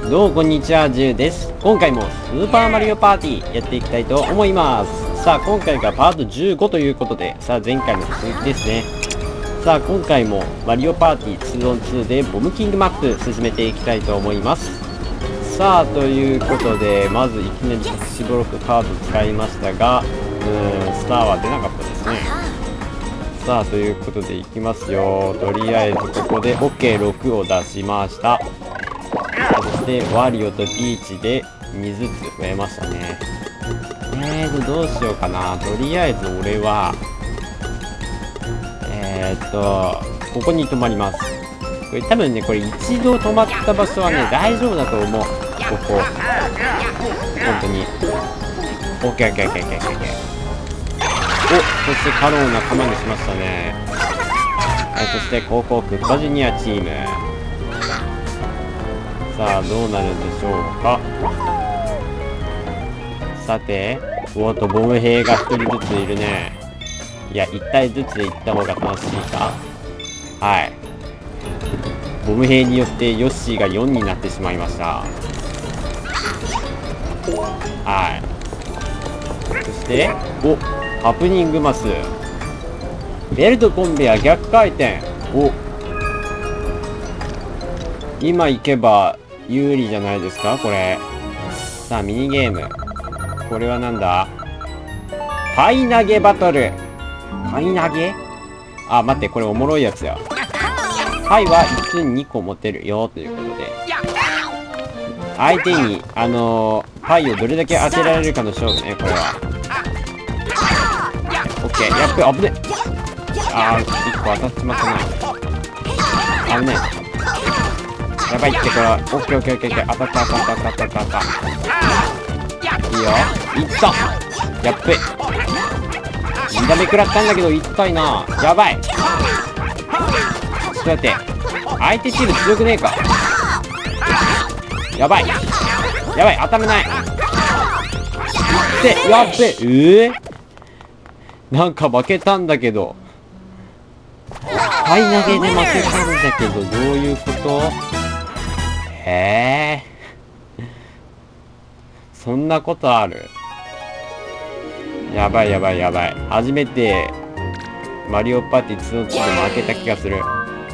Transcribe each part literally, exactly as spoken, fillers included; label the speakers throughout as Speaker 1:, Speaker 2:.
Speaker 1: どうもこんにちは、ジュウです。今回もスーパーマリオパーティーやっていきたいと思います。さあ、今回がパートじゅうごということで、さあ、前回の続きですね。さあ、今回もマリオパーティー ツーオンツー でボムキングマップ進めていきたいと思います。さあ、ということで、まずいきなり隠しブロックカード使いましたが、うーん、スターは出なかったですね。さあ、ということでいきますよ。とりあえずここで オーケーろく を出しました。そしてワリオとピーチでにずつ増えましたね。えーとどうしようかな。とりあえず俺はえーっとここに止まります。これ多分ね、これ一度止まった場所はね大丈夫だと思う。ここ本当に オーケーオーケーオーケーオーケーオーケー。お、そしてカロー仲間にしましたね。はい、そして高校クッパジュニアチーム。さあ、どうなるんでしょうか。さて、おっと、ボム兵がひとりずついるね。いや、いち体ずつで行った方が楽しいか。はい。ボム兵によってヨッシーがよんになってしまいました。はい。そして、お、ハプニングマス。ベルトコンベア逆回転。お、今行けば有利じゃないですかこれ。さあ、ミニゲーム。これはなんだ？パイ投げバトル。パイ投げ？あ、待って、これおもろいやつや。パイは椅子にこ持てるよということで、相手にあのー、パイをどれだけ当てられるかの勝負ね、これは。オッケー、やっべ、危ね。あー、いっこ当たっちまったな。危ねえ。やばいって、これは。オッケーオッケーオッケーオッケー。当たった当たった当たった当たった。いいよ。いった。やっべ。に打目食らったんだけど、いったいな。やばい。ちょっと待って。相手チーム強くねえか。やばい。やばい、当たらない。いって、やっべ。えー、なんか負けたんだけど。パイ投げで負けたんだけど、どういうこと？へえ、そんなことある？やばいやばいやばい。初めてマリオパーティー ツーオンツー で負けた気がする。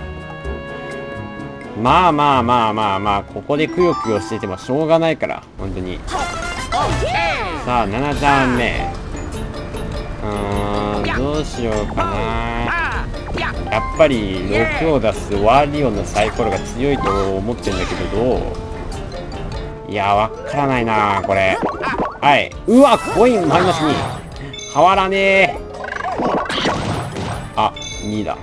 Speaker 1: まあまあまあまあまあ、ここでくよくよしててもしょうがないから、本当に。さあ、ななターン目。うーん、どうしようかな。やっぱりろくを出すワリオのサイコロが強いと思ってんだけど、どう？いや、わからないなこれ。はい。うわ、コインマイナスに。変わらねえ。あ、にだ。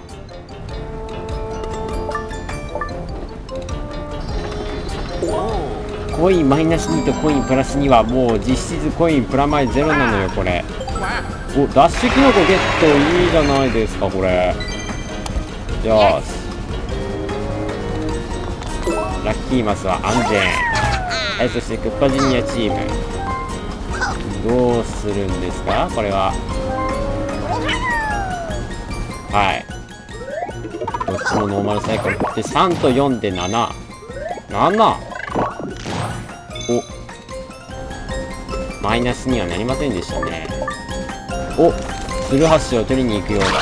Speaker 1: コインマイナスにとコインプラスにはもう実質コインプラマイゼロなのよ、これ。お、ダッシュキノコゲットいいじゃないですか、これ。よーし。ラッキーマスは安全。はい、そしてクッパジュニアチーム。どうするんですかこれは。はい。どっちもノーマルサイクル。で、さんとよんでなな。なな？お。マイナスにはなりませんでしたね。お、ツルハシを取りに行くようだ。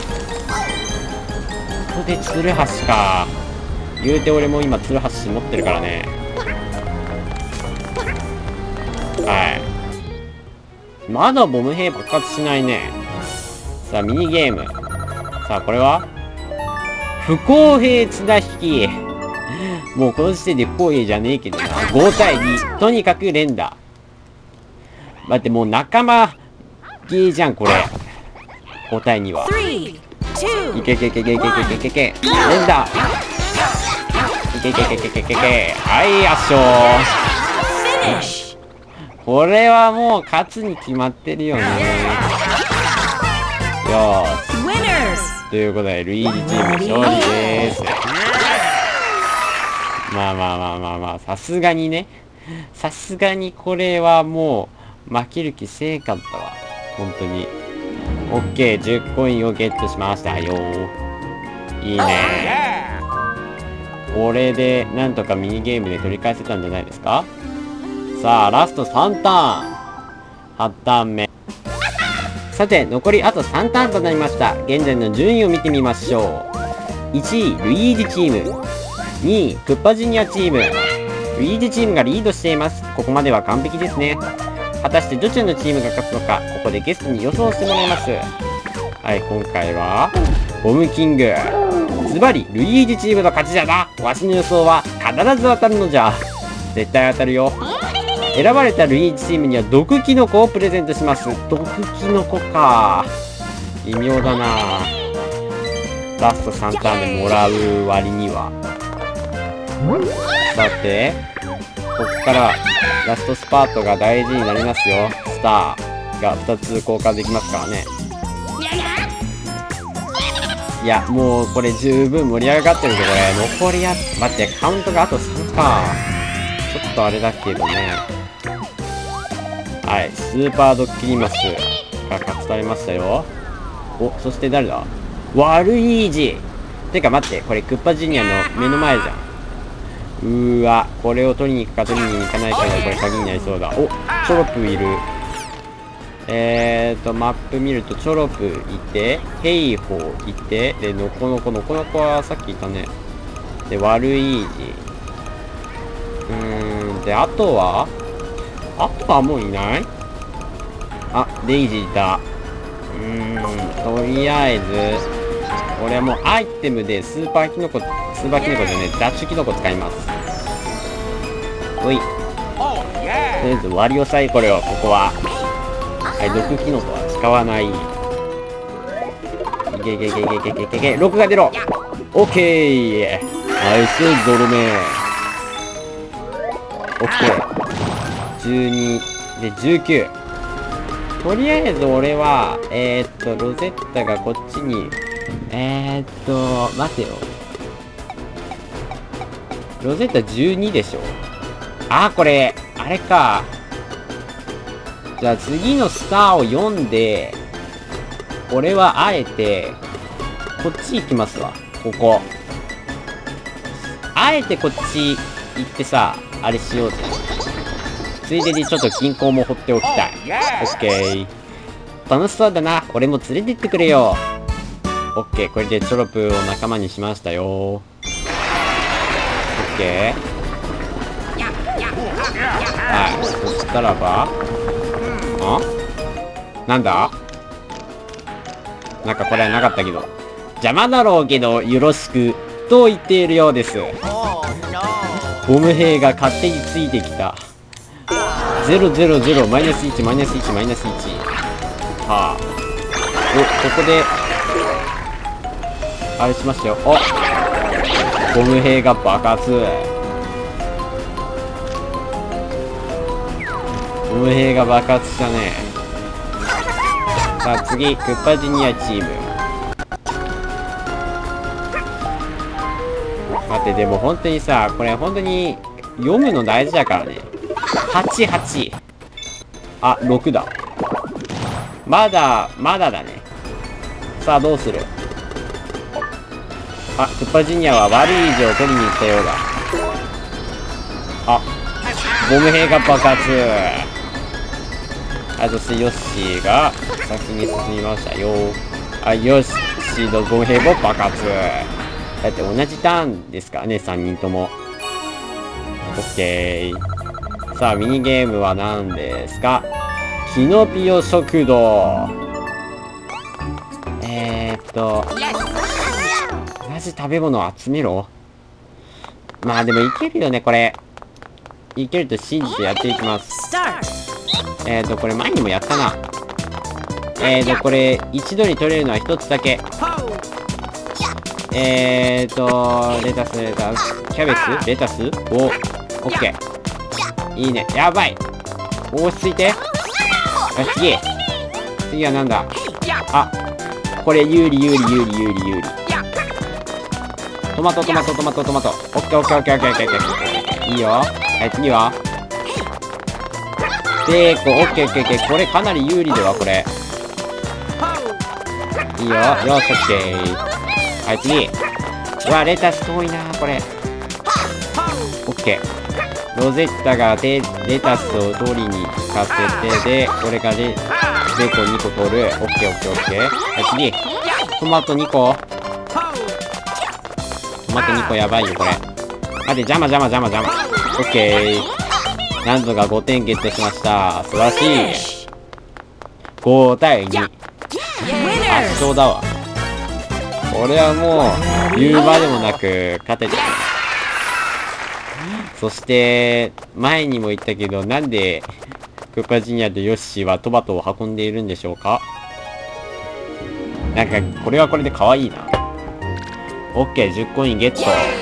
Speaker 1: ここでツルハシか。言うて俺も今ツルハシ持ってるからね。はい。まだボム兵爆発しないね。さあ、ミニゲーム。さあ、これは不公平綱引き。もうこの時点で不公平じゃねえけどな。ご対に。とにかく連打。待って、もう仲間ゲーじゃん、これ。ご対には。いけいけいけいけいけいけいけいけ。連打。いけいけいけいけいけいけ。はい、圧勝。これはもう勝つに決まってるよね。よーし。ということで、ルイージチーム勝利でーす。まあまあまあまあまあ、さすがにね。さすがにこれはもう、負ける気せえかったわ。本当に。オッケー、じゅうコインをゲットしましたよ。いいね。 これで、なんとかミニゲームで取り返せたんじゃないですか。さあ、ラストさんターン。はちターン目。さて、残りあとさんターンとなりました。現在の順位を見てみましょう。いちい、ルイージチーム。にい、クッパジュニアチーム。ルイージチームがリードしています。ここまでは完璧ですね。果たしてどちらのチームが勝つのか、ここでゲストに予想してもらいます。はい、今回は、ボムキング。ズバリ、ルイージチームの勝ちじゃな。わしの予想は必ず当たるのじゃ。絶対当たるよ。選ばれたルイージチームには毒キノコをプレゼントします。毒キノコか。微妙だな。ラストさんターンでもらう割には。さて、こっからラストスパートが大事になりますよ。スターがふたつ交換できますからね。いや、もうこれ十分盛り上がってるけど、これ残りや、待って、カウントがあとさんか。ちょっとあれだけどね。はい、スーパードッキリマスが勝ち取りましたよ。お、そして誰だ？ワルイージ。てか待って、これクッパジュニアの目の前じゃん。うーわ、これを取りに行くか取りに行かないかがこれ鍵になりそうだ。お、チョロプいる。えーと、マップ見るとチョロプいて、ヘイホーいて、で、ノコノコ、ノコノコはさっきいたね。で、ワルイージ。うーん、で、あとはあとはもういない？あ、デイジーいた。うーん、とりあえず、俺はもうアイテムでスーパーキノコ、スーパーキノコじゃねえ、ダッシュキノコ使います。おい。とりあえず割り押さえこれを、ここは。はい、毒キノコは使わない。いけいけいけいけいけいけいけ、ろくが出ろ！オッケー！ナイスゾロ目。オッケー。じゅうにでじゅうきゅう。とりあえず俺は、えー、っと、ロゼッタがこっちに、えー、っと、待てよ。ロゼッタじゅうにでしょ。あー、これ、あれか。じゃあ次のスターを読んで、俺はあえて、こっち行きますわ。ここ。あえてこっち行ってさ、あれしようぜ。ついでにちょっと銀行も掘っておきたい。オッケー。楽しそうだな。俺も連れてってくれよ。オッケー。これでチョロプを仲間にしましたよ。オッケー。はい。そしたらば、あ？なんだ？なんかこれはなかったけど。邪魔だろうけど、よろしく。と言っているようです。ボム兵が勝手についてきた。ゼロゼロゼロ、マイナスいち、マイナスいち、マイナスいち。はあ。お、ここで、あれしましたよ。お！ボム兵が爆発。ボム兵が爆発したね。さあ次、クッパジュニアチーム。待って、でも本当にさ、これ本当に読むの大事だからね。はち、はち。あ、ろくだ。まだ、まだだね。さあ、どうする？あ、クッパジュニアは悪い以上を取りに行ったようだ。あ、ボム兵が爆発。あ、そしてヨッシーが先に進みましたよ。あ、ヨッシーのボム兵も爆発。だって同じターンですからね、さんにんとも。オッケー。さあ、ミニゲームは何ですか？キノピオ食堂。えーっと、同じ食べ物を集めろ？まあでもいけるよね、これ。いけると信じてやっていきます。えーと、これ前にもやったな。えーと、これ、一度に取れるのは一つだけ。えーと、レタス、レタス、キャベツレタスお、オッケー。いいね。やばい。落ち着いて。よし、次。次はなんだ？あ、これ有利、有利、有利、有利、有利。トマト、トマト、トマト、トマト。オッケー、オッケー、オッケー、オッケー、オッケー、オッケー。いいよ。はい、次はでーこ、オッケー、オッケー、オッケー。これかなり有利では、これ。いいよ。よし、オッケー。はい、次。うわ、レタス遠いな、これ。 ケー。ロゼッタがレレタスを取りに行かせて、で、俺がレ、ベーコンにこ取る。オッケーオッケーオッケー。はい、次。トマトにこ。トマトにこやばいよ、これ。待って、邪魔邪魔邪魔邪魔。オッケー。なんとかごてんゲットしました。素晴らしい。ごたいに。圧勝だわ。これはもう、言うまでもなく、勝ててる。そして、前にも言ったけど、なんで、クッパジュニアとヨッシーはトマトを運んでいるんでしょうか？なんか、これはこれで可愛いな。オッケー、じゅっコインゲット。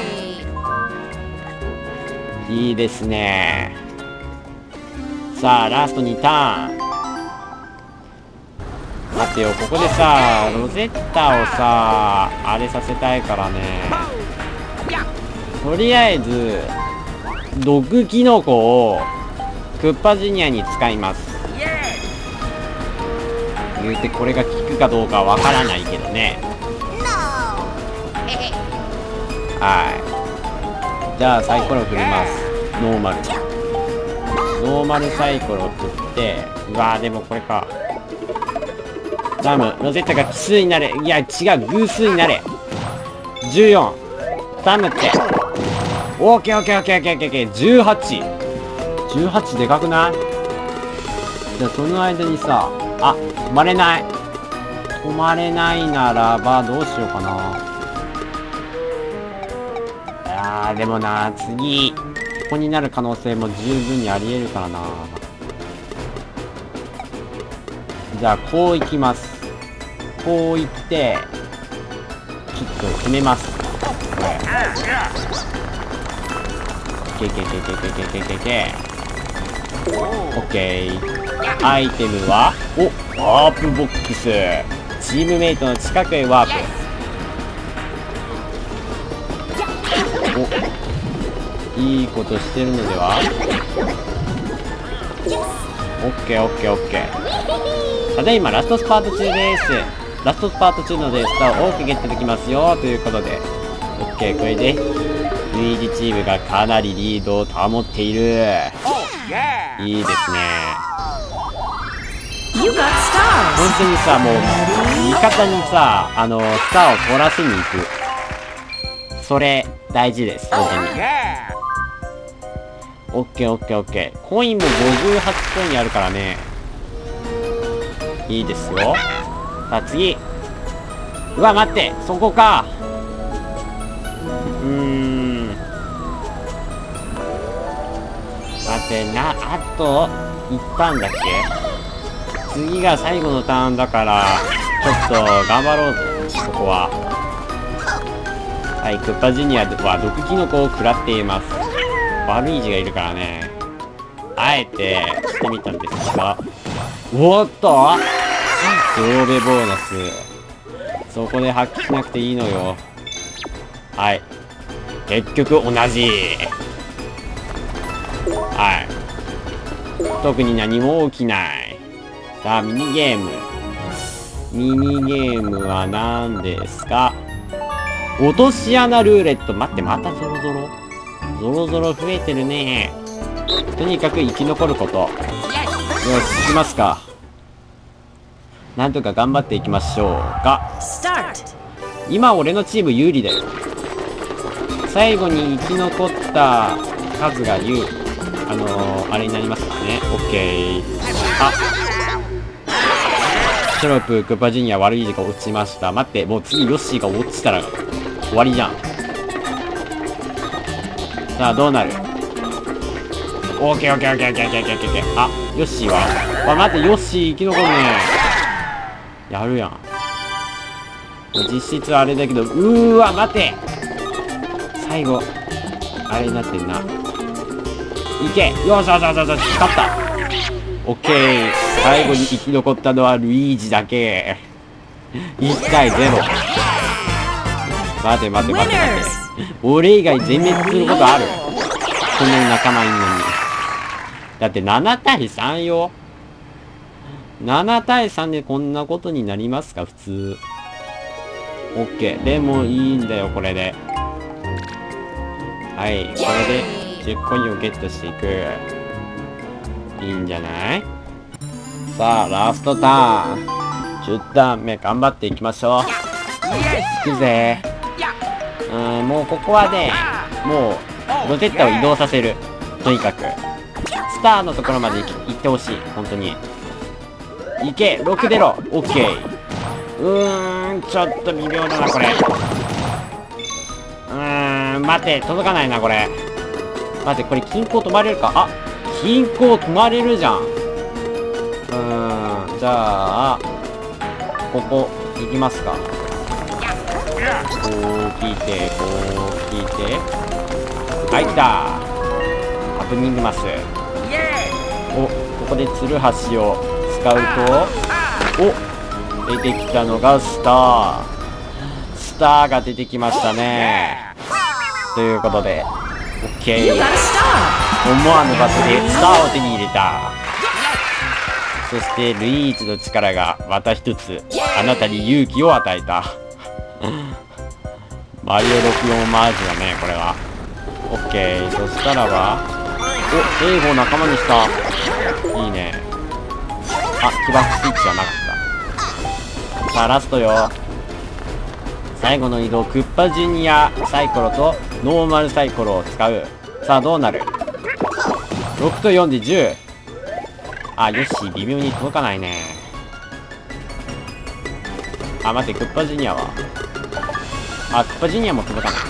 Speaker 1: いいですね。さあ、ラストにターン。待てよ、ここでさ、ロゼッタをさ、あれさせたいからね。とりあえず、毒キノコを、クッパジュニアに使います。言うてこれが効くかどうかわからないけどね。はい。じゃあサイコロ振ります。ノーマル。ノーマルサイコロ振って、うわーでもこれか。ダム、ロゼッタが奇数になれ。いや、違う、偶数になれ。じゅうよん。ダムって。オーケーオーケーオーケーオーケーオーケー。じゅうはち。じゅうはちでかくない？じゃあその間にさ、あ、止まれない。止まれないならば、どうしようかな。あー、でもな、次、ここになる可能性も十分にあり得るからな。じゃあ、こう行きます。こう行って、ちょっと攻めます。これ。けけけけけけけけけ。オッケー。アイテムは、お、ワープボックス。チームメイトの近くへワープ。お、いいことしてるのでは？オッケーオッケーオッケー。ただいまラストスパート中です。ラストスパート中のでスターを多くゲットできますよということで。オッケー、これで、ルイージチームがかなりリードを保っている。いいですね。本当にさ、もう、味方にさ、あの、スターを取らせに行く。それ、大事です、本当に。オッケーオッケーオッケー。コインもごじゅうはちコインあるからね。いいですよ。さあ、次。うわ、待って、そこか。うーん。待って、な、あと、いちターンだっけ？次が最後のターンだから、ちょっと頑張ろうぜ、ここは。はい、クッパジュニアは毒キノコを食らっています。悪い字がいるからね。あえてしてみたんですが。おっと増ベボーナス。そこで発揮しなくていいのよ。はい。結局同じ。はい。特に何も起きない。さあ、ミニゲーム。ミニゲームは何ですか？落とし穴ルーレット。待って、またゾロゾロゾロゾロ増えてるね。とにかく生き残ること。よし、行きますか。なんとか頑張っていきましょうか。今、俺のチーム有利だよ。最後に生き残った数が言う。あのー、あれになりますからね。オッケー。あシロップ、クッパジュニア悪い字が落ちました。待って、もう次ヨッシーが落ちたら終わりじゃん。さあ、どうなる？オーケーオーケーオーケーオーケーオーケーオーケーオーケー。あ、ヨッシーはあ、待って、ヨッシー生き残るね。やるやん。実質あれだけど、うーわ、待て最後、あれになってんな。いけよしよしよしよし、勝った。オッケー。最後に生き残ったのはルイージだけ。いちたいゼロ。待て待て待て待て。俺以外全滅することある？こんなに仲間いんのに。だってななたいさんよ。ななたいさんでこんなことになりますか、普通。オッケー。でもいいんだよ、これで。はい。これでじゅうコインをゲットしていく。いいんじゃない？さあ、ラストターン。じゅうターン目頑張っていきましょう。行くぜ。うーん、もうここはね、もう、ロゼッタを移動させる。とにかく。スターのところまで行ってほしい。本当に。行け !ろく 出ろ !OK! うーん、ちょっと微妙だな、これ。うーん、待て、届かないな、これ。待って、これ均衡止まれるか？あ、均衡止まれるじゃん。うーん、じゃあ、ここ、行きますか。こう聞いて、こう聞いて。はい、来た。ハプニングマス。お、ここでツルハシを使うと、お、出てきたのがスター。スターが出てきましたね。ということで、OK。思わぬ場所でスターを手に入れた。そして、ルイージの力がまた一つ、あなたに勇気を与えた。マリオろくじゅうよんオマージュだね、これは。OK。そしたらば、お、エイゴを仲間にした。いいね。あ、起爆スイッチじゃなかった。さあ、ラストよ。最後の移動、クッパジュニアサイコロとノーマルサイコロを使う。さあ、どうなる？ ろく とよんでじゅう。あ、よし、微妙に届かないね。あ、待って、クッパジュニアは。あ、クッパジュニアも届かない。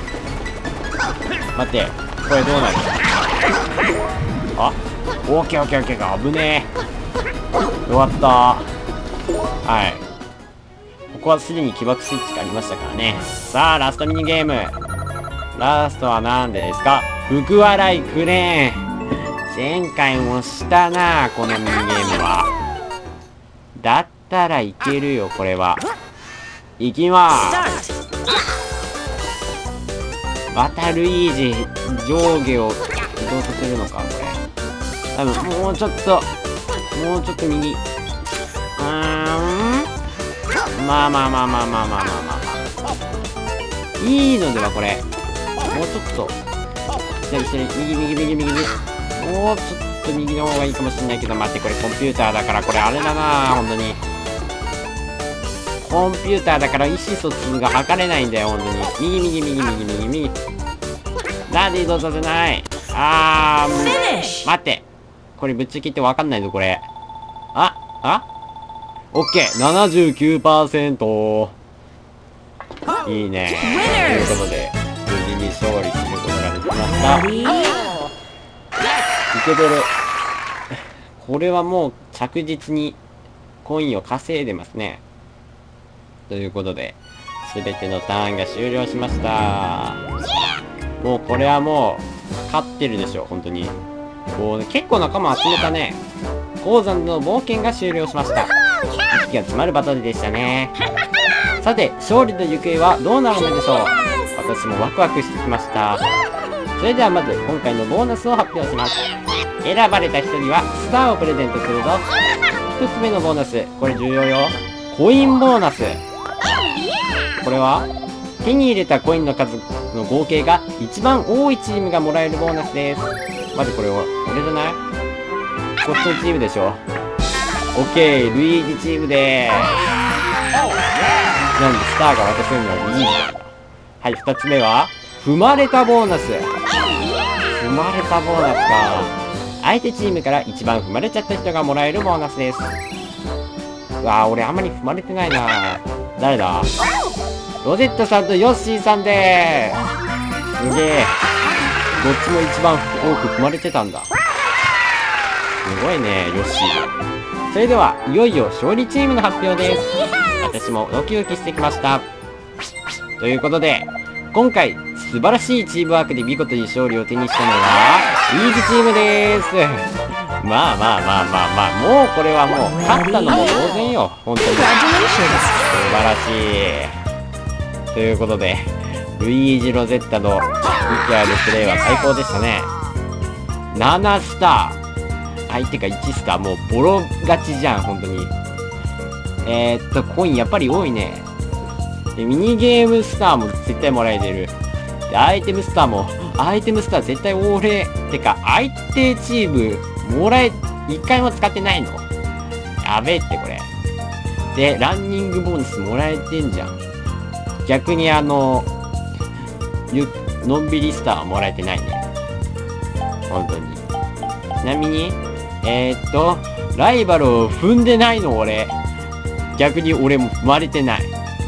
Speaker 1: 待って、これどうなる？あ、オーケーオーケーオーケー、危ねえ。終わった。はい。ここはすでに起爆スイッチがありましたからね。さあ、ラストミニゲーム。ラストは何でですか？福笑いクレーン。前回もしたな、このミニゲームは。だったらいけるよ、これは。いきまーす。またルイージ、上下を移動させるのか、これ。多分、もうちょっと、もうちょっと右。うーん。まあまあまあまあまあまあまあまあまあ。いいのでは、これ。もうちょっと。じゃあ、一緒に、右右右右右。もうちょっと右の方がいいかもしれないけど、待って、これコンピューターだから、これあれだな、本当に。コンピューターだから意思疎通が図れないんだよ、本当に。右右右右右右。なんで移動させない？あー、待って。これぶっちゃけってわかんないぞ、これ。あ、あオッケー !ななじゅうきゅうパーセント。いいね。ということで、無事に勝利することができました。いけてる。これはもう着実にコインを稼いでますね。ということで、すべてのターンが終了しました。もうこれはもう、勝ってるでしょ、本当に。こう、結構仲間集めたね。鉱山の冒険が終了しました。息が詰まるバトルでしたね。さて、勝利の行方はどうなるのでしょう？私もワクワクしてきました。それではまず、今回のボーナスを発表します。選ばれた人には、スターをプレゼントするぞ。一つ目のボーナス、これ重要よ。コインボーナス。これは手に入れたコインの数の合計が一番多いチームがもらえるボーナスです。待って、これは俺じゃない？こっちのチームでしょ。オッケー、ルイージチームでーす。なんでスターが渡せるのはルイージなんだ。はい、二つ目は踏まれたボーナス。踏まれたボーナスか。相手チームから一番踏まれちゃった人がもらえるボーナスです。うわー、俺あんまり踏まれてないな。誰だ？ロゼッタさんとヨッシーさんでーす。すげえ。どっちも一番多く踏まれてたんだ。すごいね、ヨッシー。それでは、いよいよ勝利チームの発表です。私もドキドキしてきました。ということで、今回、素晴らしいチームワークで見事に勝利を手にしたのは、ルイージチームでーす。まあまあまあまあまあ、もうこれはもう、勝ったのも当然よ。本当に。素晴らしい。ということで、ルイージ・ロゼッタの息あるプレイは最高でしたね。ななスター。相手がいちスター。もうボロ勝ちじゃん、本当に。えー、っと、コインやっぱり多いね。で、ミニゲームスターも絶対もらえてる。で、アイテムスターもアイテムスター絶対俺、てか、相手チーム、もらえ、一回も使ってないの？やべえってこれ。で、ランニングボーナスもらえてんじゃん。逆にあの、ゆ、のんびりスターはもらえてないね。本当に。ちなみに、えー、っと、ライバルを踏んでないの俺。逆に俺も踏まれてない。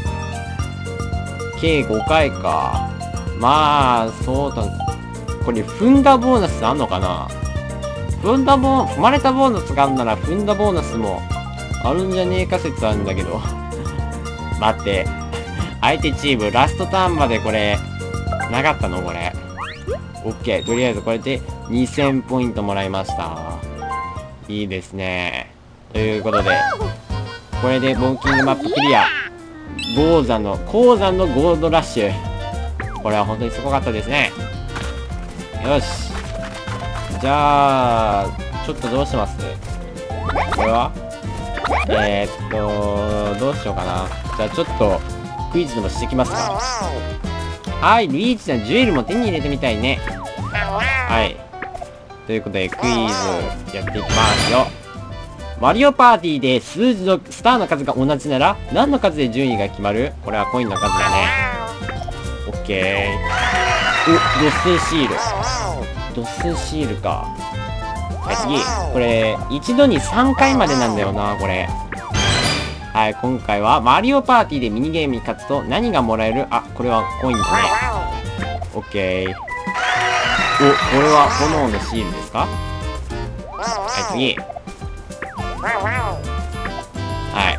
Speaker 1: 計ごかいか。まあ、そうだ。これ踏んだボーナスあんのかな？踏んだボー、踏まれたボーナスがあんなら踏んだボーナスもあるんじゃねえか説あるんだけど。待って。相手チームラストターンまでこれ、なかったのこれ。オッケー。とりあえずこれでにせんポイントもらいました。いいですね。ということで、これでボンキングマップクリア。鉱山の、鉱山のゴールドラッシュ。これは本当にすごかったですね。よし。じゃあ、ちょっとどうします？これはえー、っと、どうしようかな。じゃあちょっと、クイズでもしてきますか。はい、ルイージさん、ジュエルも手に入れてみたいね。はい。ということで、クイズやっていきますよ。マリオパーティーで数字のスターの数が同じなら、何の数で順位が決まる？これはコインの数だね。オッケー。お、ドッセンシール。ドッセンシールか。はい、次。これ、一度にさんかいまでなんだよな、これ。はい、今回はマリオパーティーでミニゲームに勝つと何がもらえる？あ、これはコインだね。オッケー。お、これは炎のシールですか？はい、次。はい。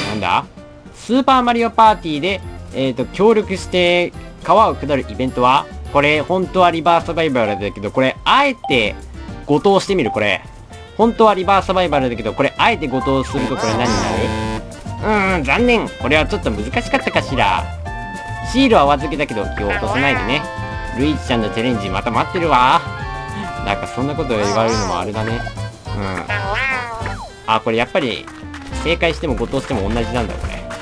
Speaker 1: なんだ？スーパーマリオパーティーで、えっと、協力して川を下るイベントは、これ、本当はリバーサバイバルだけど、これ、あえて、誤答してみる、これ。本当はリバーサバイバルだけど、これ、あえて誤答すると、これ何になる？うーん、残念。これはちょっと難しかったかしら。シールはお預けだけど、気を落とさないでね。ルイージちゃんのチャレンジまた待ってるわ。なんかそんなこと言われるのもあれだね。うん。あ、これやっぱり、正解しても誤答しても同じなんだ、これ。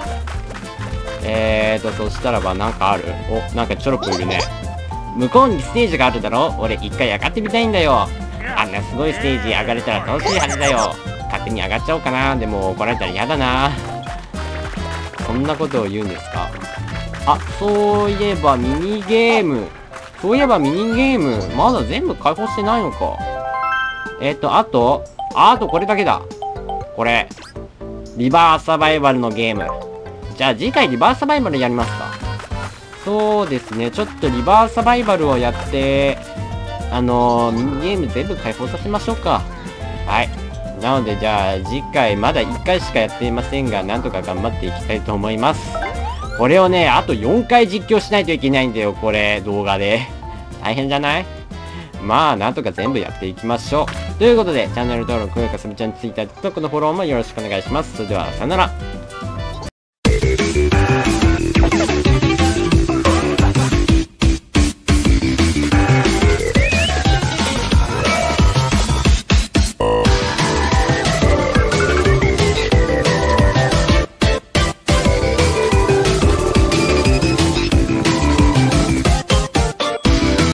Speaker 1: えーと、そしたらばなんかある？お、なんかちょろっといるね。向こうにステージがあるだろ？俺一回上がってみたいんだよ。あんなすごいステージ上がれたら楽しいはずだよ。勝手に上がっちゃおうかな。でも怒られたら嫌だな。そんなことを言うんですか？あ、そういえばミニゲーム。そういえばミニゲーム、まだ全部開放してないのか。えっと、あと、ああとこれだけだ。これ。リバーサバイバルのゲーム。じゃあ次回リバーサバイバルやりますか。そうですね。ちょっとリバーサバイバルをやって、あのー、ミニゲーム全部開放させましょうか。はい。なのでじゃあ次回まだいっかいしかやっていませんが、なんとか頑張っていきたいと思います。これをね、あとよんかい実況しないといけないんだよ、これ、動画で。大変じゃない？まあ、なんとか全部やっていきましょう。ということで、チャンネル登録、高評価、サブチャン、ツイッター、TikTok のフォローもよろしくお願いします。それでは、さよなら。